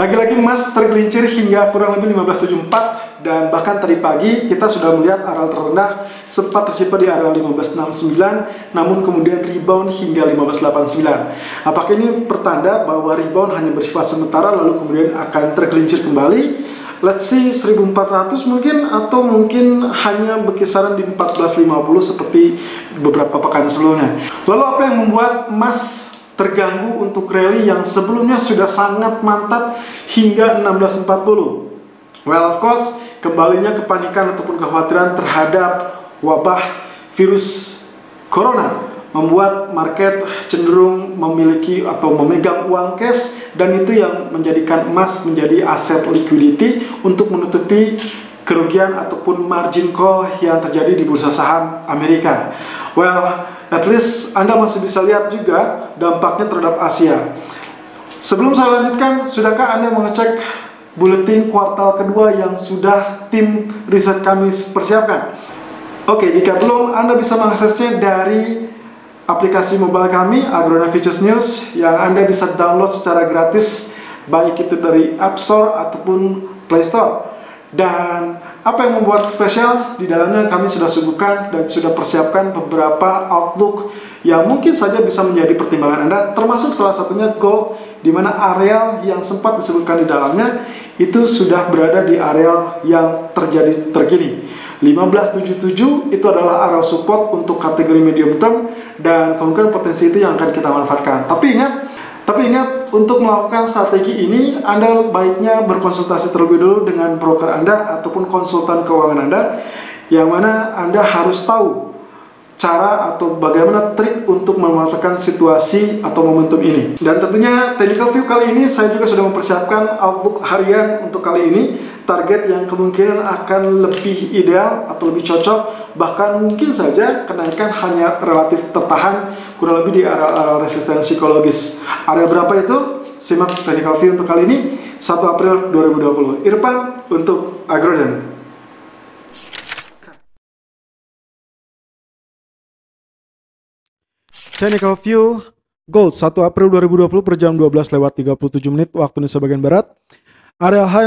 Lagi-lagi emas tergelincir hingga kurang lebih 1574 dan bahkan tadi pagi kita sudah melihat areal terendah sempat tercipta di area 1569 namun kemudian rebound hingga 1589. Apakah ini pertanda bahwa rebound hanya bersifat sementara lalu kemudian akan tergelincir kembali? Let's see 1400 mungkin atau mungkin hanya berkisaran di 1450 seperti beberapa pekan sebelumnya. Lalu apa yang membuat emas terganggu untuk rally yang sebelumnya sudah sangat mantap hingga 1640? Well, of course, kembalinya kepanikan ataupun kekhawatiran terhadap wabah virus corona membuat market cenderung memiliki atau memegang uang cash, dan itu yang menjadikan emas menjadi aset liquidity untuk menutupi kerugian ataupun margin call yang terjadi di bursa saham Amerika. Well, at least Anda masih bisa lihat juga dampaknya terhadap Asia. Sebelum saya lanjutkan, sudahkah Anda mengecek buletin kuartal kedua yang sudah tim riset kami persiapkan? Oke, jika belum, Anda bisa mengaksesnya dari aplikasi mobile kami, Agronet Futures News, yang Anda bisa download secara gratis, baik itu dari App Store ataupun Play Store. Dan apa yang membuat spesial, di dalamnya kami sudah suguhkan dan sudah persiapkan beberapa outlook yang mungkin saja bisa menjadi pertimbangan Anda, termasuk salah satunya gold, di mana areal yang sempat disebutkan di dalamnya itu sudah berada di areal yang terjadi terkini. 1577 itu adalah area support untuk kategori medium term, dan kemungkinan potensi itu yang akan kita manfaatkan. Tapi ingat, untuk melakukan strategi ini Anda baiknya berkonsultasi terlebih dulu dengan broker Anda ataupun konsultan keuangan Anda, yang mana Anda harus tahu cara atau bagaimana trik untuk memanfaatkan situasi atau momentum ini. Dan tentunya technical view kali ini saya juga sudah mempersiapkan outlook harian untuk kali ini, target yang kemungkinan akan lebih ideal atau lebih cocok, bahkan mungkin saja kenaikan hanya relatif tertahan kurang lebih di area resisten psikologis. Area berapa itu? Simak technical view untuk kali ini 1 April 2020. Irfan untuk Agronet. Technical view gold 1 April 2020 per jam 12:37 waktu Indonesia bagian barat. Area high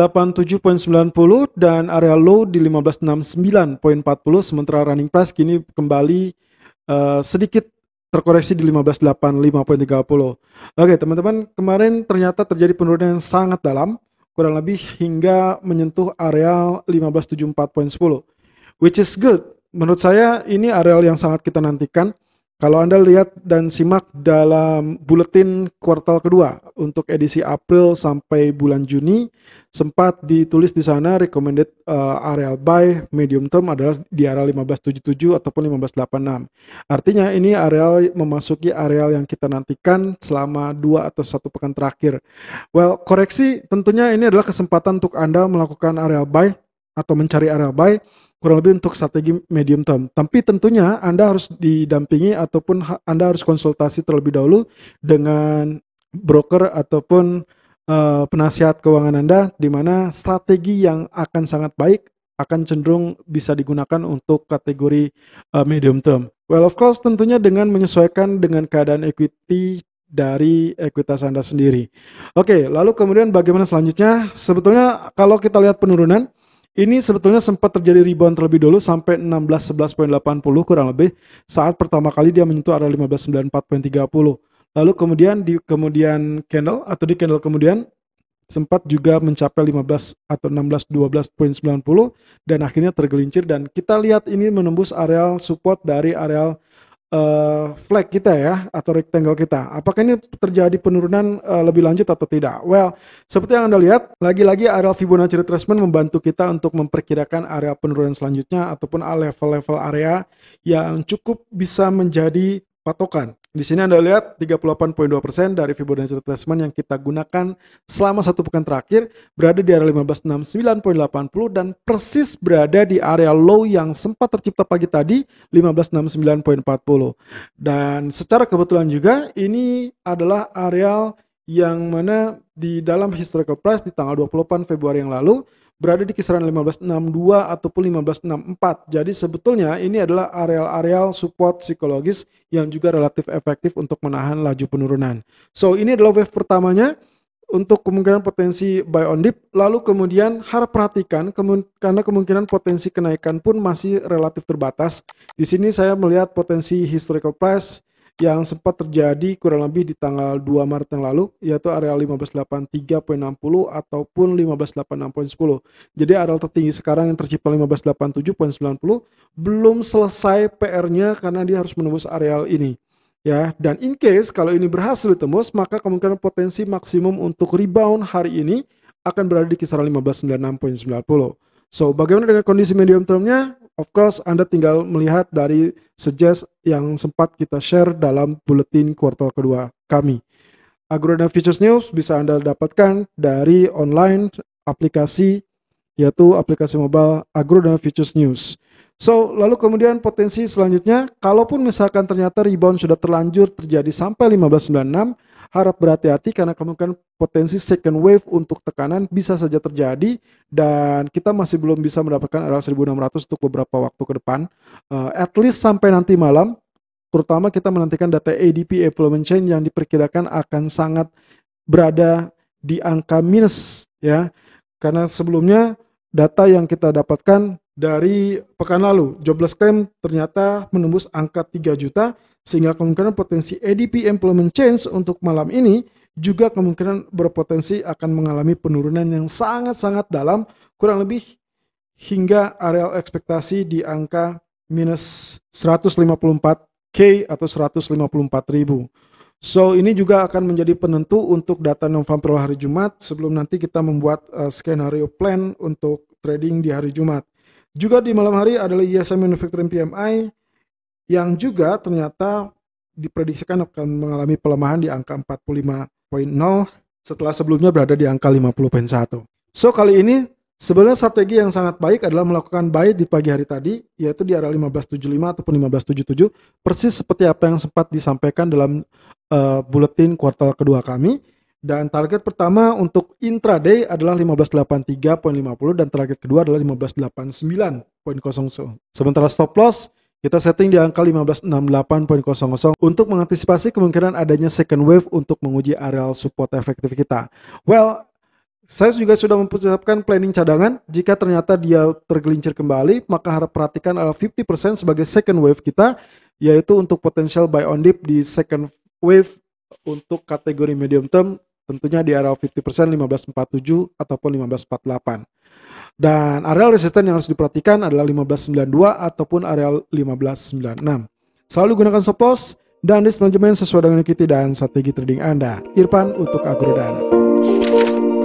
1587.90 dan area low di 1569.40, sementara running price kini kembali sedikit terkoreksi di 1585.30. Oke teman-teman, kemarin ternyata terjadi penurunan yang sangat dalam, kurang lebih hingga menyentuh area 1574.10, which is good. Menurut saya ini area yang sangat kita nantikan. Kalau Anda lihat dan simak dalam buletin kuartal kedua untuk edisi April sampai bulan Juni, sempat ditulis di sana recommended area buy medium term adalah di area 1577 ataupun 1586. Artinya ini area memasuki area yang kita nantikan selama 2 atau 1 pekan terakhir. Well, koreksi tentunya ini adalah kesempatan untuk Anda melakukan area buy atau mencari area buy kurang lebih untuk strategi medium term. Tapi tentunya Anda harus didampingi ataupun Anda harus konsultasi terlebih dahulu dengan broker ataupun penasihat keuangan Anda, di mana strategi yang akan sangat baik akan cenderung bisa digunakan untuk kategori medium term. Well, of course tentunya dengan menyesuaikan dengan keadaan equity dari ekuitas Anda sendiri. Oke, lalu kemudian bagaimana selanjutnya? Sebetulnya kalau kita lihat penurunan, ini sebetulnya sempat terjadi rebound terlebih dulu sampai 1611.80 kurang lebih saat pertama kali dia menyentuh area 1594.30. Lalu kemudian di kemudian candle atau di candle kemudian sempat juga mencapai 15 atau 1612.90 dan akhirnya tergelincir, dan kita lihat ini menembus area support dari area flag kita ya, atau rectangle kita. Apakah ini terjadi penurunan lebih lanjut atau tidak? Well, seperti yang Anda lihat, lagi-lagi area Fibonacci retracement membantu kita untuk memperkirakan area penurunan selanjutnya ataupun level-level area yang cukup bisa menjadi patokan. Di sini Anda lihat 38.2% dari Fibonacci retracement yang kita gunakan selama 1 pekan terakhir berada di area 1569.80 dan persis berada di area low yang sempat tercipta pagi tadi 1569.40. Dan secara kebetulan juga ini adalah area yang mana di dalam historical price di tanggal 28 Februari yang lalu berada di kisaran 1562 ataupun 1564. Jadi sebetulnya ini adalah area-area support psikologis yang juga relatif efektif untuk menahan laju penurunan. So ini adalah wave pertamanya. untuk kemungkinan potensi buy on dip, lalu kemudian harap perhatikan karena kemungkinan potensi kenaikan pun masih relatif terbatas. Di sini saya melihat potensi historical price yang sempat terjadi kurang lebih di tanggal 2 Maret yang lalu, yaitu area 1583.60 ataupun 1586.10. Jadi area tertinggi sekarang yang tercipta 1587.90 belum selesai PR-nya karena dia harus menembus areal ini. Ya, dan in case kalau ini berhasil ditembus, maka kemungkinan potensi maksimum untuk rebound hari ini akan berada di kisaran 1596.90. So, bagaimana dengan kondisi medium termnya? Of course, Anda tinggal melihat dari suggest yang sempat kita share dalam buletin kuartal kedua kami. Agrodana Futures News bisa Anda dapatkan dari online aplikasi, yaitu aplikasi mobile Agrodana Futures News. So, lalu kemudian potensi selanjutnya, kalaupun misalkan ternyata rebound sudah terlanjur terjadi sampai 1596, harap berhati-hati karena kemungkinan potensi second wave untuk tekanan bisa saja terjadi dan kita masih belum bisa mendapatkan area 1600 untuk beberapa waktu ke depan. At least sampai nanti malam, terutama kita menantikan data ADP Employment Change yang diperkirakan akan sangat berada di angka minus ya. Karena sebelumnya data yang kita dapatkan dari pekan lalu, jobless claim ternyata menembus angka 3 juta, sehingga kemungkinan potensi ADP Employment Change untuk malam ini juga kemungkinan berpotensi akan mengalami penurunan yang sangat-sangat dalam, kurang lebih hingga areal ekspektasi di angka minus 154K atau 154.000. So, ini juga akan menjadi penentu untuk data non-farm hari Jumat sebelum nanti kita membuat skenario plan untuk trading di hari Jumat. Juga di malam hari adalah ISM Manufacturing PMI yang juga ternyata diprediksikan akan mengalami pelemahan di angka 45.0 setelah sebelumnya berada di angka 50.1. So, kali ini sebenarnya strategi yang sangat baik adalah melakukan buy di pagi hari tadi, yaitu di area 1575 ataupun 1577, persis seperti apa yang sempat disampaikan dalam buletin kuartal kedua kami. Dan target pertama untuk intraday adalah 1583.50 dan target kedua adalah 1589.00. Sementara stop loss kita setting di angka 1568.00 untuk mengantisipasi kemungkinan adanya second wave untuk menguji areal support efektif kita. Well, saya juga sudah mempersiapkan planning cadangan. Jika ternyata dia tergelincir kembali, maka harap perhatikan adalah 50% sebagai second wave kita, yaitu untuk potential buy on dip di second wave untuk kategori medium term, tentunya di area 50% 1547 ataupun 1548. Dan areal resisten yang harus diperhatikan adalah 1592 ataupun areal 1596. Selalu gunakan stop loss dan risk management sesuai dengan equity dan strategi trading Anda. Irfan untuk Agrodana.